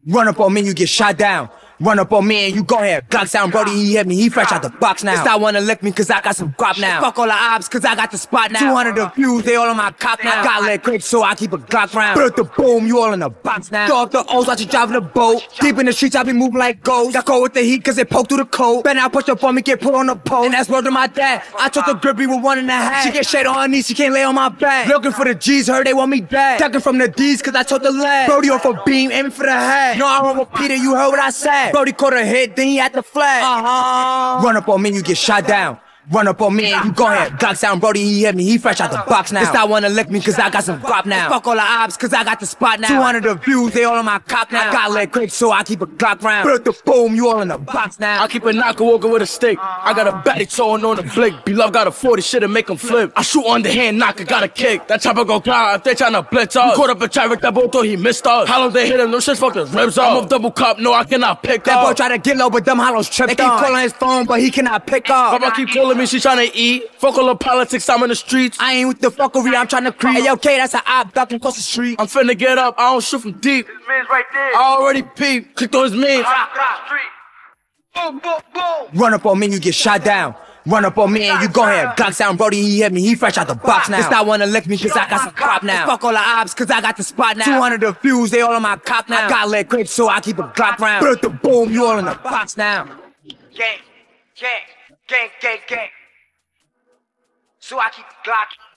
Run up on me, you get shot down. Run up on me and you go ahead. Glock sound, Brody, he hit me, he fresh out the box now. Stop wanna lick me cause I got some guap now. Fuck all the ops cause I got the spot now. 200 of views, they all on my cock now. Got lit quick so I keep a Glock round. Put up the boom, you all in the box now. Throw up the O's, watch you driving the boat. Deep in the streets, I be moving like ghosts. Got cold with the heat cause it poked through the coat. Better not push up on me, get put on the pole. And that's word to my dad. I took the grippy with 1.5. She get shade on her knees, she can't lay on my back. Looking for the G's, heard they want me dead. Ducking from the D's cause I took the leg. Brody off a beam, aiming for the head. No, I won't repeat it, you heard what I said. Brody caught a hit, then he had the flag. Run up on me, you get shot down. Run up on me and you go ahead. Glock sound, Brody, he hit me, he fresh out the box now. Stop wanna lick me cause I got some guap now. Fuck all the ops cause I got the spot now. 200 of views, they all on my cock now. I got lit quick so I keep a Glock round. Put up the boom, you all in the box now. I keep a knocker walking with a stick. I got a baddie throwing on the flick. Beloved got a 40 shit and make him flip. I shoot underhand, knocker got a kick. That chopper go cloud if they tryna blitz us. We caught up in traffic, that boy thought he missed us. How long they hit him, them shits fucked his ribs up. I'm a double cup, no I cannot pick up. That boy try to get low but them hollows tripped. They keep calling his phone but he cannot pick up. Papa keep calling me, she tryna eat. Fuck all the politics, I'm in the streets. I ain't with the fuckery, I'm tryna creep. Hey, okay, that's an op ducking across the street. I'm finna get up, I don't shoot from deep. His man's right there. I already peeped, clicked on his means. Boom, boom, boom. Run up on me, you get shot down. Run up on me and you go ahead. Glock sound, Brody, he hit me, he fresh out the box now. Stop wanna lick me cause I got some guap now. Fuck all the ops cause I got the spot now. 200 of views, they all on my cock now. I got lit quick so I keep a Glock round. Put up the boom, you all in the box now. Gang, gang, gang, gang, gang. So I keep the Glock.